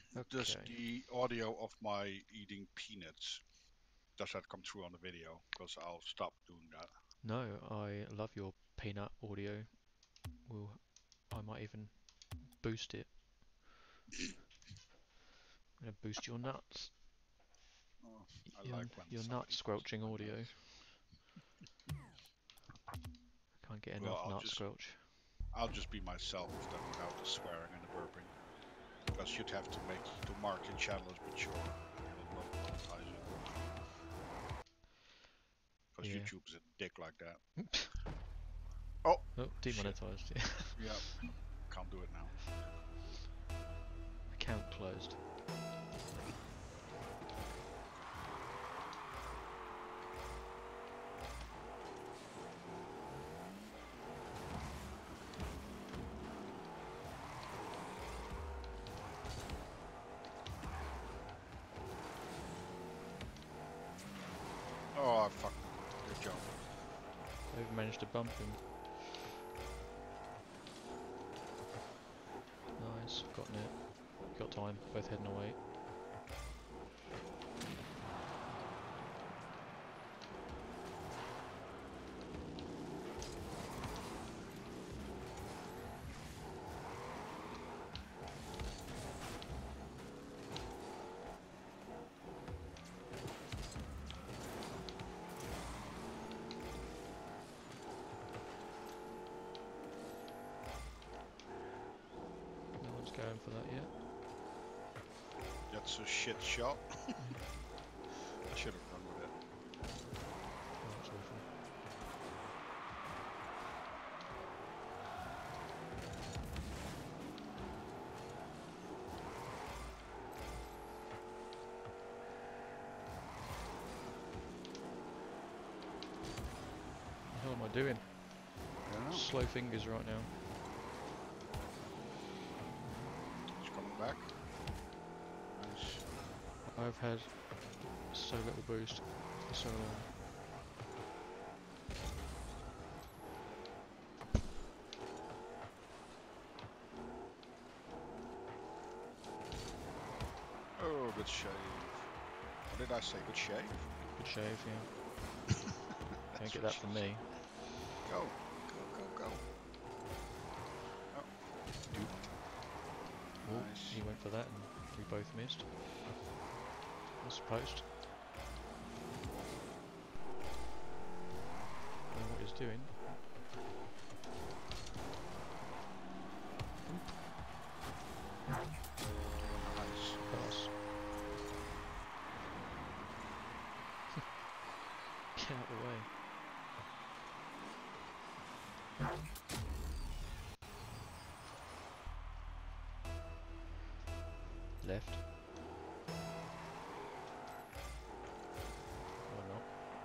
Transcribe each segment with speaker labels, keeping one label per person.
Speaker 1: Does
Speaker 2: Okay.
Speaker 1: the audio of my eating peanuts, does that come through on the video? Because I'll stop doing that.
Speaker 2: No, I love your peanut audio. Will I might even boost it. I'm gonna boost your nuts.
Speaker 1: Oh, I
Speaker 2: Your
Speaker 1: like when
Speaker 2: your nut
Speaker 1: somebody boosts
Speaker 2: squelching
Speaker 1: my
Speaker 2: audio.
Speaker 1: nuts.
Speaker 2: Can't get
Speaker 1: Well,
Speaker 2: enough nut squelch.
Speaker 1: I'll just be myself then without the swearing and the burping. Because you'd have to mark your channel as mature and it will not monetize it. Because
Speaker 2: Yeah.
Speaker 1: YouTube is a dick like that. Oh
Speaker 2: Oh,
Speaker 1: shit.
Speaker 2: demonetized.
Speaker 1: Yeah, can't do it now.
Speaker 2: Account closed.
Speaker 1: Oh fuck. Good job.
Speaker 2: I've managed to bump him. Nice, gotten it. Got time, both heading away. No one's going for that yet.
Speaker 1: That's a shit shot.
Speaker 2: Yeah.
Speaker 1: I should have run with it.
Speaker 2: Oh, that's awful. What the hell am I doing?
Speaker 1: I don't know.
Speaker 2: Slow fingers right now.
Speaker 1: He's coming back. Nice.
Speaker 2: I've had so little boost for so long.
Speaker 1: Oh, good shave. What did I say? Good shave?
Speaker 2: Good shave, yeah. Can't
Speaker 1: That's
Speaker 2: get
Speaker 1: what
Speaker 2: that
Speaker 1: she
Speaker 2: from
Speaker 1: said.
Speaker 2: me.
Speaker 1: Go, go, go, go. Oh, duped.
Speaker 2: Oh,
Speaker 1: Nice.
Speaker 2: he went for that and we both missed. I suppose. I don't know what he's doing.
Speaker 1: Nice.
Speaker 2: Pass. Get out of the way. Left. Or not.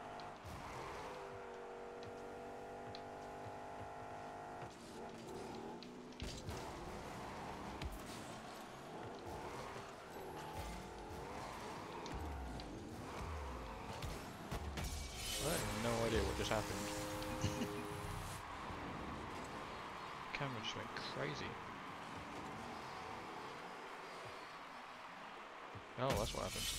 Speaker 2: I have no idea what just happened. Camera just went crazy. Oh, that's what happened.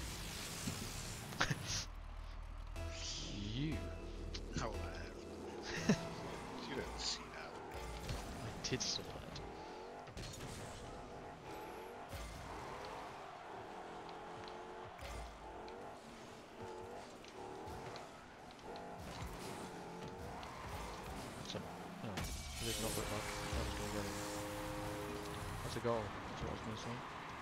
Speaker 2: You.
Speaker 1: No, I have. You didn't see that.
Speaker 2: I did saw that. That's a, no, it did not look like that was going to go in. That's a goal, that's what I was going to say.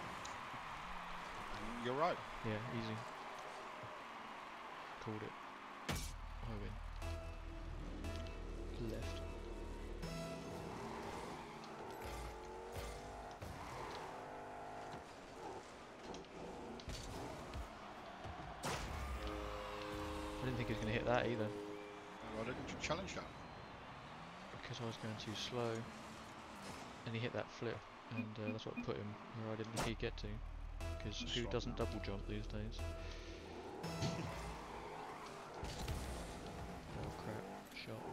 Speaker 1: You're right.
Speaker 2: Yeah, easy. Called it. I win. Left. I didn't think he was going to hit that either,
Speaker 1: Why didn't you challenge that?
Speaker 2: because I was going too slow, and he hit that flip, and that's what put him where I didn't think he'd get to, because
Speaker 1: He's
Speaker 2: who
Speaker 1: strong
Speaker 2: doesn't
Speaker 1: now.
Speaker 2: double jump these days? Oh crap, shot.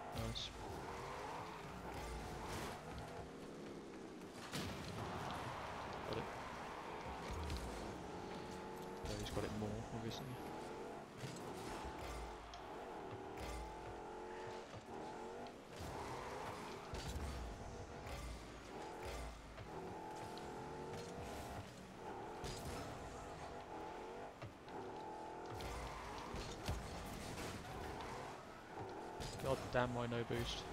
Speaker 2: Nice. obviously. God damn, why no boost?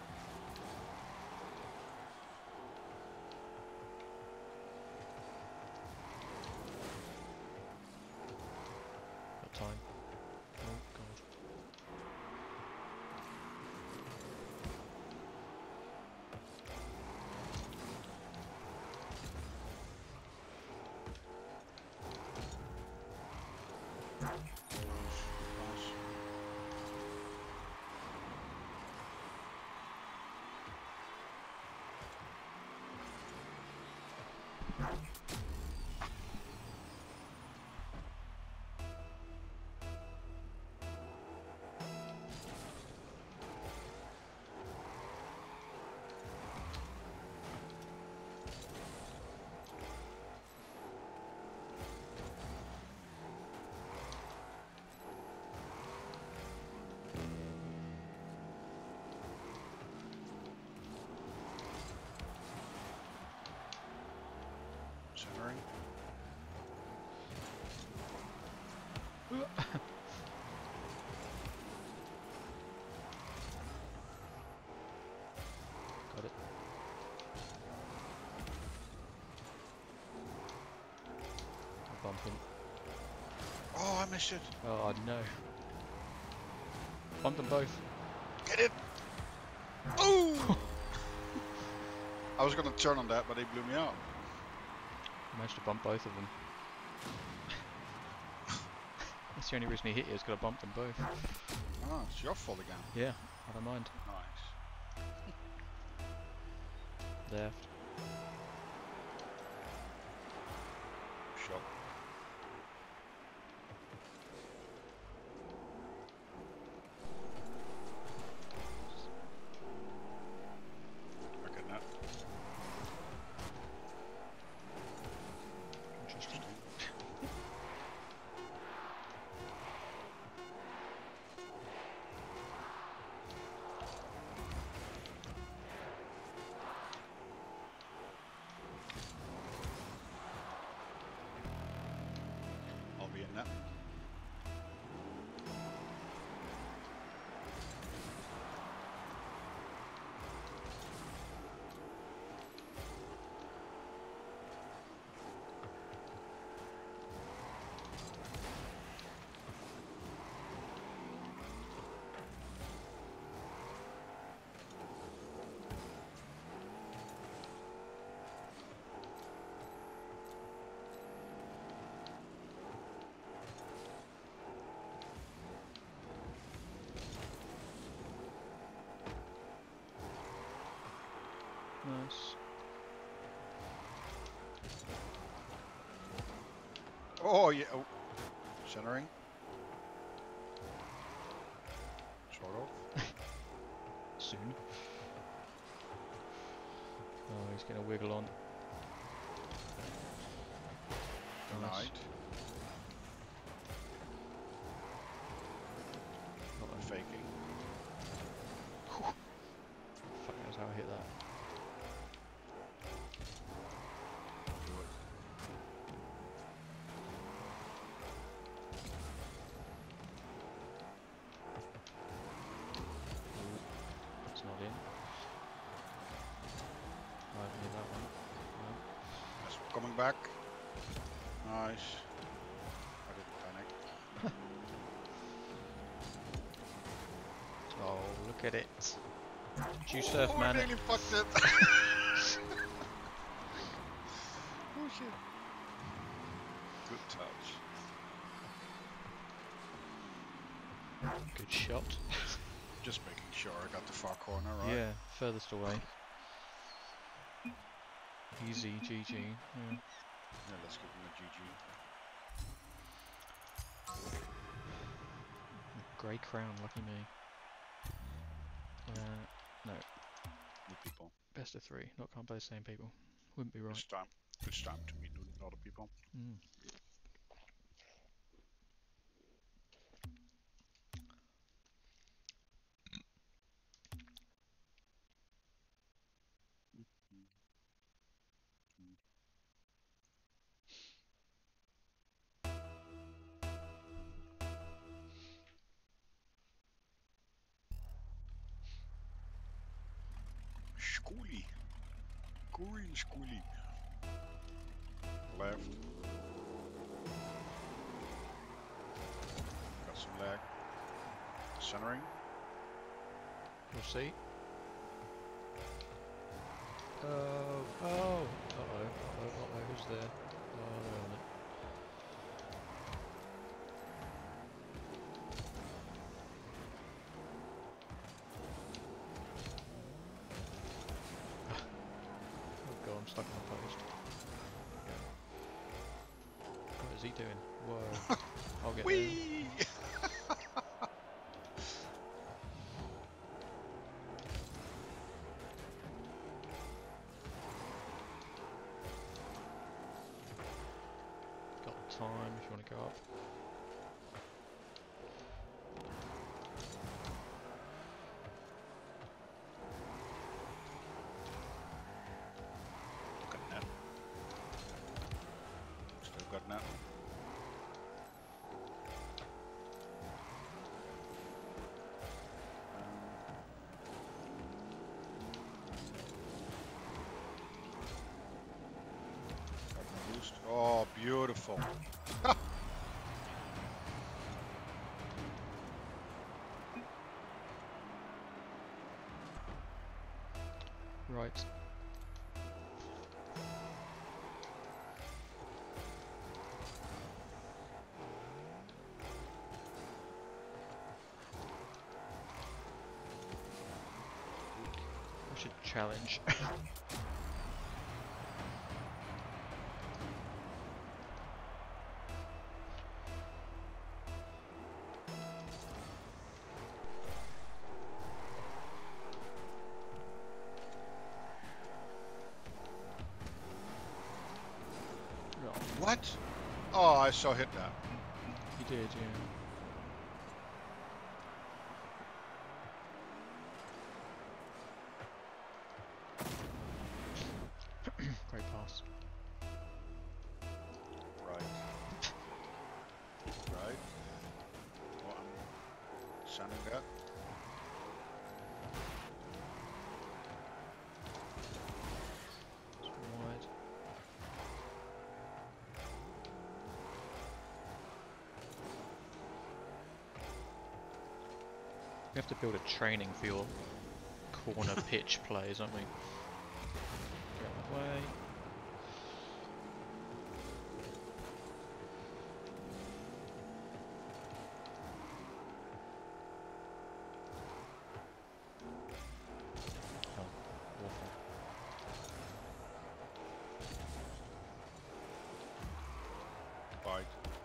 Speaker 2: Got time. Oh god.
Speaker 1: Nice. Centering.
Speaker 2: Got it. I'll bump him.
Speaker 1: Oh, I missed it.
Speaker 2: Oh no. Bump them both.
Speaker 1: Get it. Oh! I was gonna turn on that, but they blew me out.
Speaker 2: I managed to bump both of them. That's the only reason he hit you, is because I bumped them both.
Speaker 1: Ah, it's your fault again.
Speaker 2: Yeah, I don't mind.
Speaker 1: Nice.
Speaker 2: Left.
Speaker 1: Shot. Okay, that.
Speaker 2: Interesting.
Speaker 1: I'll be in that.
Speaker 2: Nice.
Speaker 1: Oh yeah. Oh. Centering. Sort of.
Speaker 2: Soon. Oh, he's gonna wiggle on. Nice.
Speaker 1: Denied.
Speaker 2: Not on.
Speaker 1: Faking.
Speaker 2: Fuck knows how I hit that.
Speaker 1: Do it.
Speaker 2: Ooh, that's not in. I haven't hit that one.
Speaker 1: That's coming back. Nice. I didn't panic.
Speaker 2: No. Oh, look at it. You surf,
Speaker 1: Oh,
Speaker 2: man.
Speaker 1: I nearly fucked it. Oh shit. Good touch.
Speaker 2: Good shot.
Speaker 1: Just making sure I got the far corner right.
Speaker 2: Yeah, furthest away. Easy, GG. Yeah.
Speaker 1: Yeah, let's give him a GG.
Speaker 2: Grey crown, lucky me. No,
Speaker 1: New people.
Speaker 2: best of 3. Not can't play the same people. Wouldn't be right.
Speaker 1: It's time. It's time to meet new other people.
Speaker 2: Mm.
Speaker 1: schoolie. Green schoolie. Left. Got some lag. Centering.
Speaker 2: We'll see. Oh, who's there? Oh, they're on it. Oh god, I'm stuck on the post. What is he doing? Whoa. I'll get there.
Speaker 1: Whee!
Speaker 2: Got time if you want to go up.
Speaker 1: Got net. Still got net. Got my boost. Oh, beautiful.
Speaker 2: Right. We should challenge.
Speaker 1: What? Oh, I saw hit that.
Speaker 2: You did, yeah. Great pass.
Speaker 1: Right. Right. Well, I'm sending that.
Speaker 2: It's wide. We have to build a training for your corner pitch plays, don't we? Get out of the way. Oh, awful.
Speaker 1: Bite.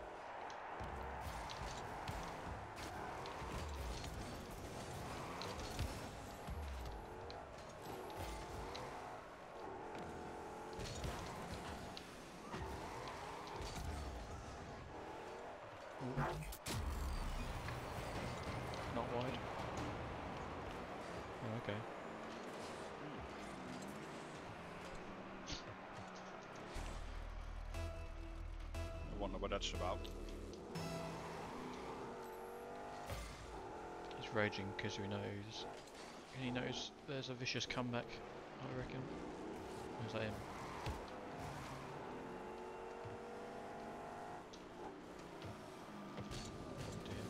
Speaker 2: Ooh. Not wide. Oh, okay.
Speaker 1: I wonder what that's about.
Speaker 2: He's raging because he knows there's a vicious comeback, I reckon. Or is that him? Oh dear.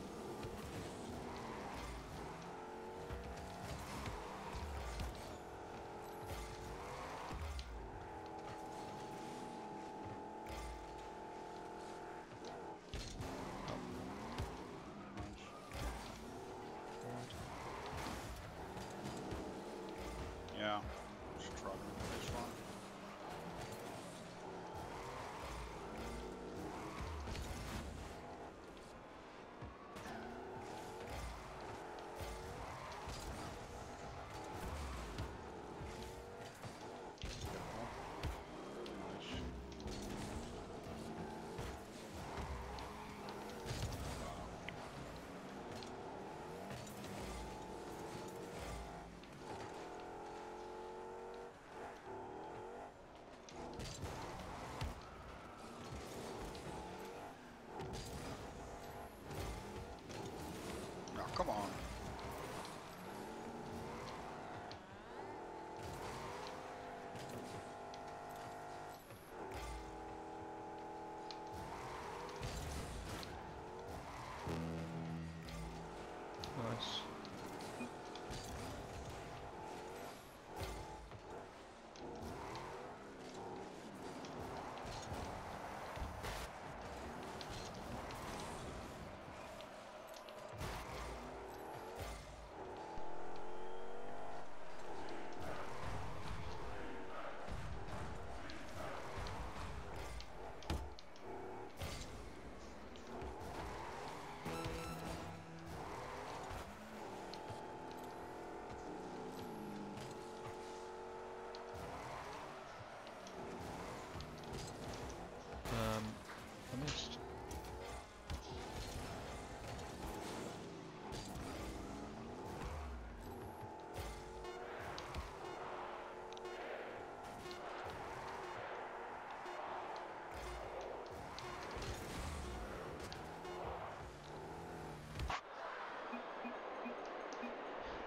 Speaker 2: Wide.
Speaker 1: Yeah. Struggling with this one.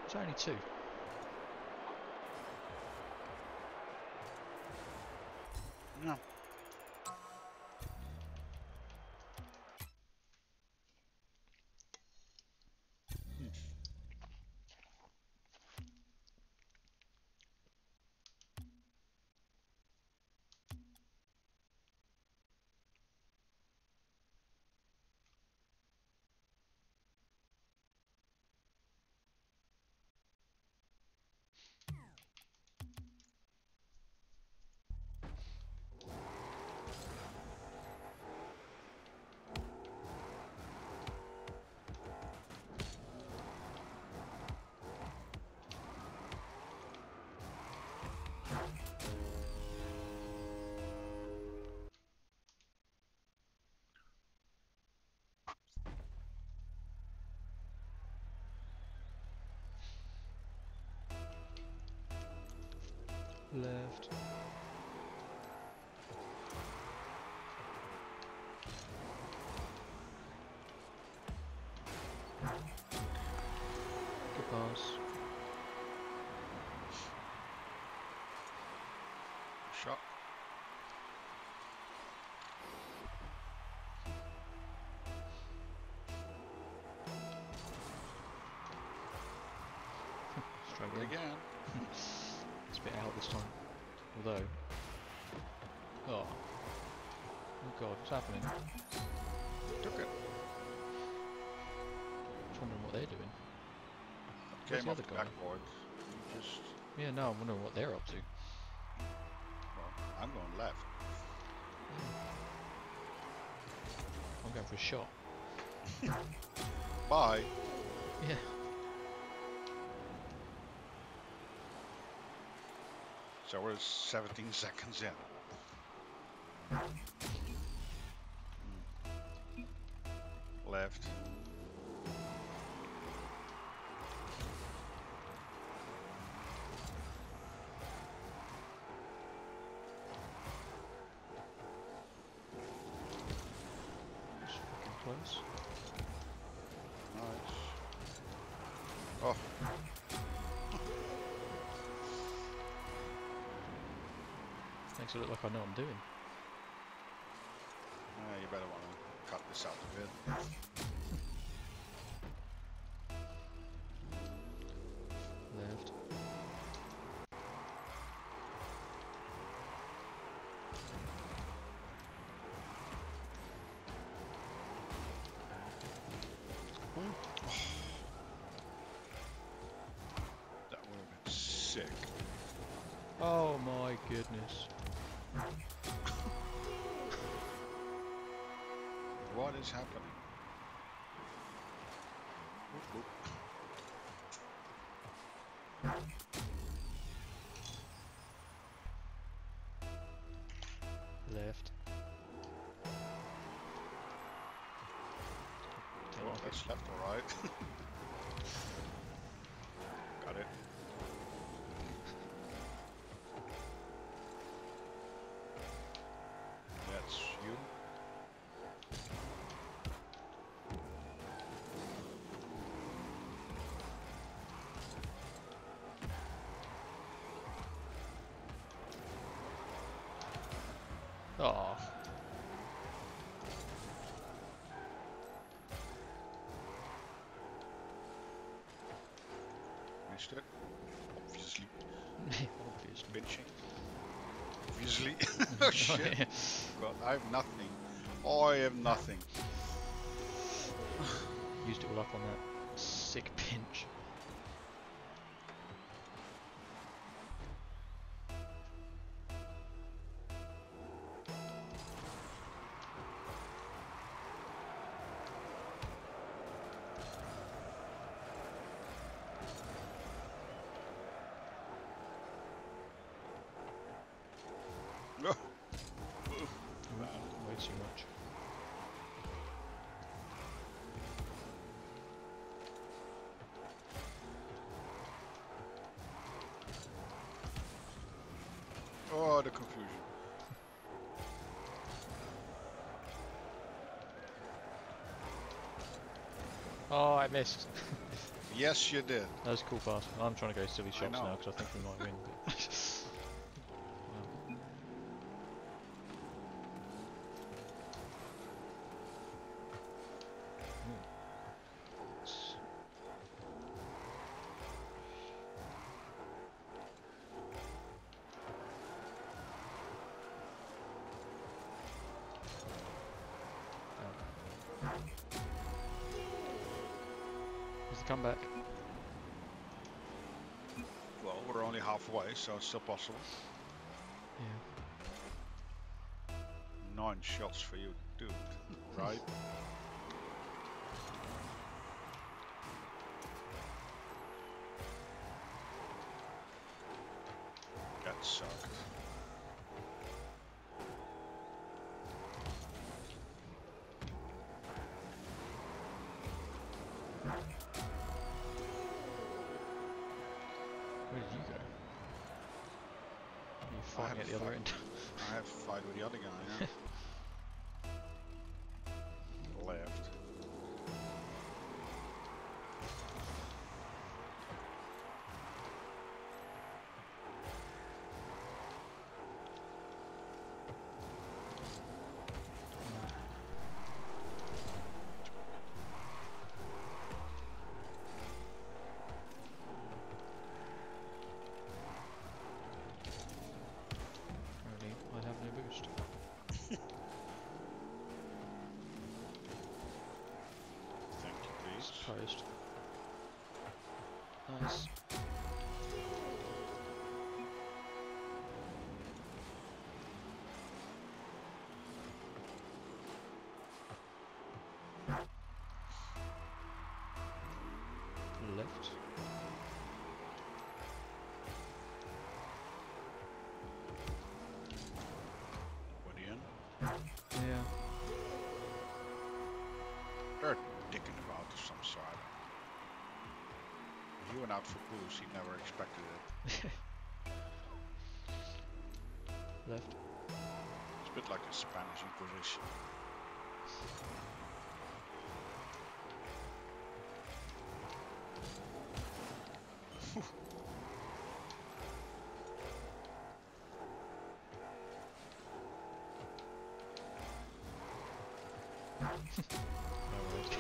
Speaker 2: It's only 2.
Speaker 1: Yeah.
Speaker 2: Left. Good pass.
Speaker 1: Shot.
Speaker 2: Straight
Speaker 1: Do it
Speaker 2: in.
Speaker 1: again.
Speaker 2: It's a bit out this time. Although. Oh. Oh god, what's happening?
Speaker 1: Took it.
Speaker 2: Just wondering what they're doing. Where's
Speaker 1: Came
Speaker 2: the
Speaker 1: off
Speaker 2: other
Speaker 1: the
Speaker 2: guy?
Speaker 1: backboard. You just.
Speaker 2: Yeah, no, I'm wondering what they're up to.
Speaker 1: Well, I'm going left.
Speaker 2: I'm going for a shot.
Speaker 1: Bye.
Speaker 2: Yeah.
Speaker 1: So we're 17 seconds in. Left.
Speaker 2: It's fucking close.
Speaker 1: Nice. Oh.
Speaker 2: Makes it look like I know what I'm doing.
Speaker 1: You better want to cut this out a bit.
Speaker 2: Left.
Speaker 1: That would have been sick.
Speaker 2: Oh my goodness.
Speaker 1: What is happening? Oop, oop.
Speaker 2: Left. Don't
Speaker 1: Oh,
Speaker 2: like
Speaker 1: that's
Speaker 2: it.
Speaker 1: left or right. Got it. That's you.
Speaker 2: Oh.
Speaker 1: Missed it. Obviously.
Speaker 2: Obviously.
Speaker 1: Pinching. Obviously. Oh shit. God, I have nothing. Oh, I have nothing.
Speaker 2: Used it all up on that sick pinch.
Speaker 1: No.
Speaker 2: Way too much.
Speaker 1: Oh, the confusion.
Speaker 2: Oh, I missed.
Speaker 1: Yes, you did.
Speaker 2: That was cool pass. I'm trying to go silly
Speaker 1: I
Speaker 2: shots now
Speaker 1: know.
Speaker 2: because I think we might win, but wow. Ooh. Here's the comeback.
Speaker 1: Well, we're only halfway, so it's still possible.
Speaker 2: Yeah.
Speaker 1: 9 shots for you, dude. Right? That sucked.
Speaker 2: Where did you go? Are you
Speaker 1: I had
Speaker 2: fighting
Speaker 1: a
Speaker 2: at the other
Speaker 1: fight.
Speaker 2: end?
Speaker 1: I have a fight with the other guy, yeah. Left.
Speaker 2: Apparently, I have no boost.
Speaker 1: Thank you, please.
Speaker 2: Supposed. Nice. Left.
Speaker 1: What the end?
Speaker 2: Yeah.
Speaker 1: They're dicking about of some sort. He went out for boost, he never expected it.
Speaker 2: Left.
Speaker 1: It's a bit like a Spanish Inquisition.
Speaker 2: No worries.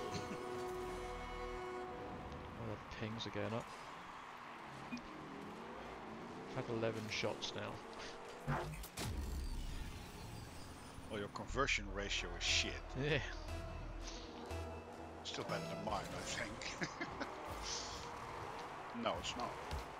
Speaker 2: Oh, the pings are going up. I've had 11 shots now.
Speaker 1: Well, your conversion ratio is shit.
Speaker 2: Yeah.
Speaker 1: Still better than mine, I think. No, it's not.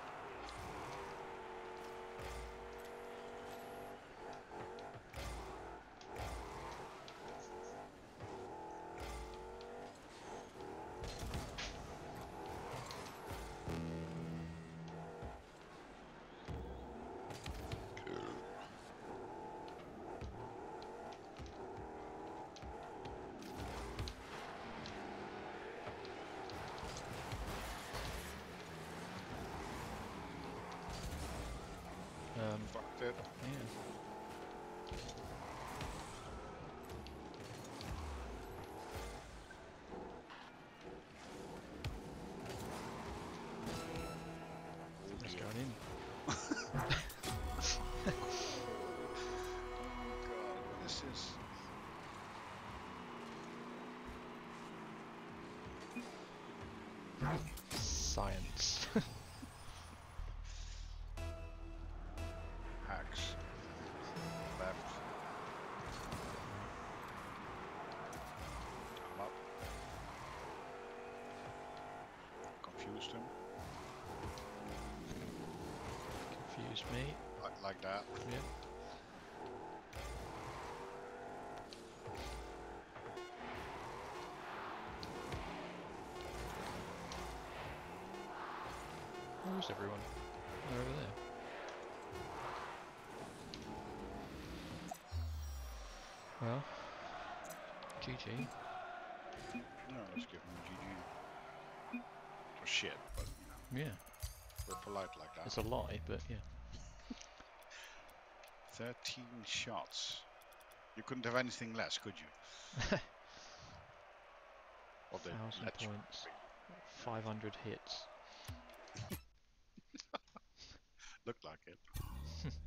Speaker 1: Fucked it.
Speaker 2: Yeah.
Speaker 1: Oh
Speaker 2: That's
Speaker 1: dear.
Speaker 2: going in.
Speaker 1: God, what is this?
Speaker 2: Science.
Speaker 1: Hacks. Left. I'm up. Confused him.
Speaker 2: Confused me.
Speaker 1: Like that.
Speaker 2: Yeah. Where's everyone? They're over there. Well, GG.
Speaker 1: No, let's give him a GG. Or shit, but you know,
Speaker 2: Yeah.
Speaker 1: we're polite like that.
Speaker 2: It's a lie, but yeah.
Speaker 1: 13 shots. You couldn't have anything less, could you? Well, they
Speaker 2: 1,000
Speaker 1: let you.
Speaker 2: points. 500 hits.
Speaker 1: Looked like it.